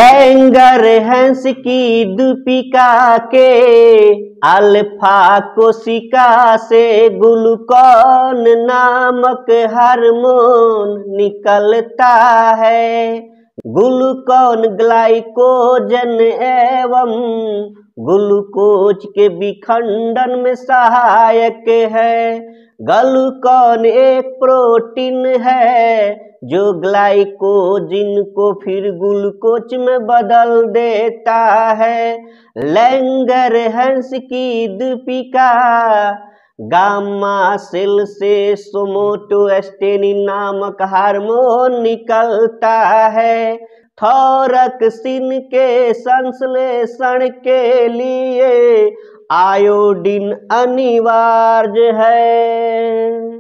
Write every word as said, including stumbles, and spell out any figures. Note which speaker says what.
Speaker 1: Langer हंस की दीपिका के अल्फा कोशिका से ग्लूकान नामक हार्मोन निकलता है। ग्लूकान ग्लाइकोजन एवं ग्लूकोज के विखंडन में सहायक है। ग्लूकान एक प्रोटीन है जो ग्लाइकोजन को फिर ग्लूकोज में बदल देता है। लैंगर हंस की दीपिका गामा सेल से सोमैटोस्टेनिन नामक हार्मोन निकलता है। थायरॉक्सिन के संश्लेषण के लिए आयोडीन अनिवार्य है।